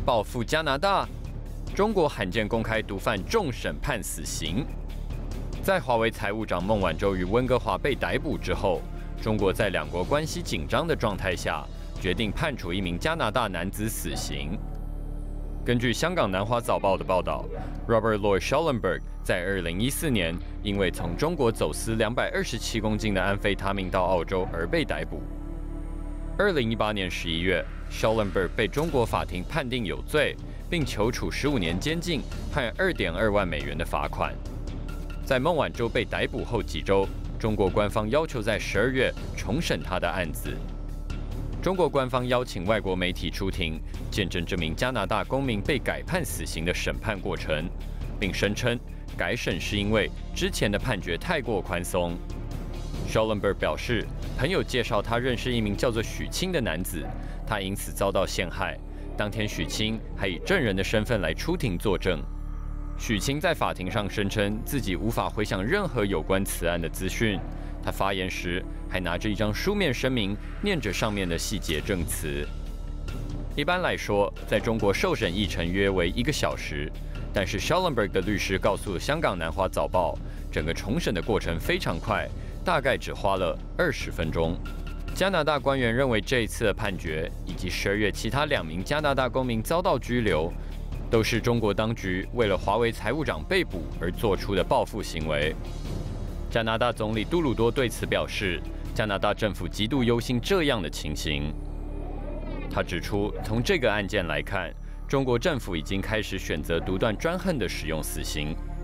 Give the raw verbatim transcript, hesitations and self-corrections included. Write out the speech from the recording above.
报复加拿大？中国罕见公开毒贩重审判死刑。在华为财务长孟晚舟与温哥华被逮捕之后，中国在两国关系紧张的状态下，决定判处一名加拿大男子死刑。根据香港南华早报的报道 ，Robert Lloyd Schellenberg 在二零一四年因为从中国走私两百二十七公斤的安非他命到澳洲而被逮捕。二零一八年十一月 ，Schellenberg 被中国法庭判定有罪，并求处十五年监禁和二点二万美元的罚款。在孟晚舟被逮捕后几周，中国官方要求在十二月重审他的案子。中国官方邀请外国媒体出庭，见证这名加拿大公民被改判死刑的审判过程，并声称改审是因为之前的判决太过宽松。Schellenberg 表示，朋友介绍他认识一名叫做许清的男子，他因此遭到陷害。当天，许清还以证人的身份来出庭作证。许清在法庭上声称自己无法回想任何有关此案的资讯。他发言时还拿着一张书面声明，念着上面的细节证词。一般来说，在中国受审议程约为一个小时，但是 Schellenberg 的律师告诉香港南华早报，整个重审的过程非常快，大概只花了二十分钟。加拿大官员认为，这一次的判决以及十二月其他两名加拿大公民遭到拘留，都是中国当局为了华为财务长被捕而做出的报复行为。加拿大总理杜鲁多对此表示，加拿大政府极度忧心这样的情形。他指出，从这个案件来看，中国政府已经开始选择独断专横地使用死刑，